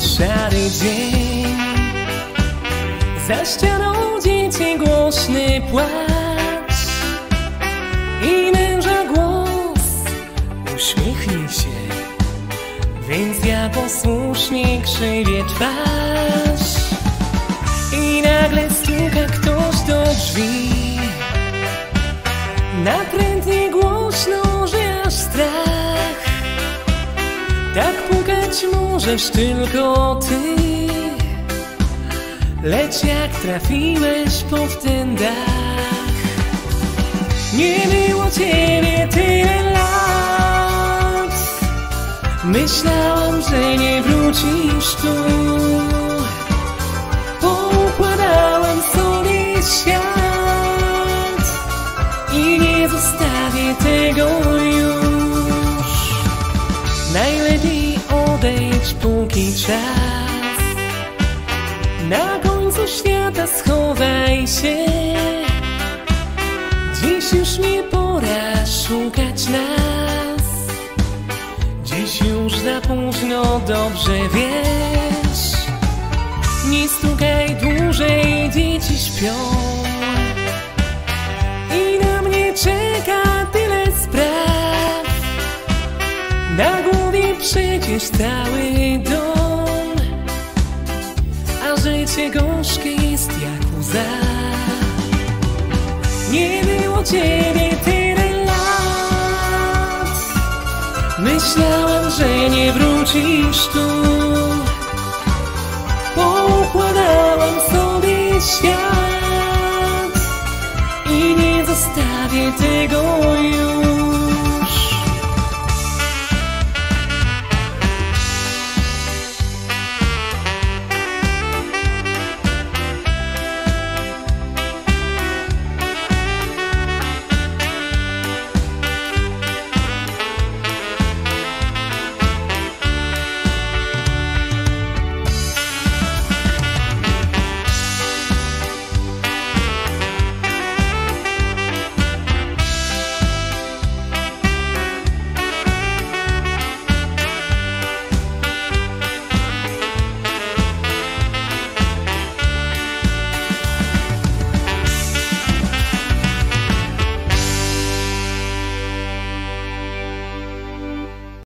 szary dzień. Za ścianą dzieci głośny płacz i męża głos. Uśmiechnij się, więc ja posłusznie krzywię twarz. I nagle stuka ktoś do drzwi, natrętnie głośno, że aż strach. Tak pukać możesz tylko ty, lecz jak trafiłeś pod ten dach. Nie było ciebie tyle lat, myślałam, że nie wrócisz tu. Poukładałam sobie świat i nie zostawię tego już. Najlepiej odejdź póki czas, na końcu świata schowaj się. Dziś już nie pora szukać nas, dziś już za późno, dobrze wiesz. Nie stukaj dłużej, dzieci śpią i na mnie czeka tyle spraw. Na głowie przecież cały dom, a życie gorzkie jest jak łza. Nie było ciebie tyle lat, myślałam, że nie wrócisz tu. Poukładałam sobie świat i nie zostawię tego już.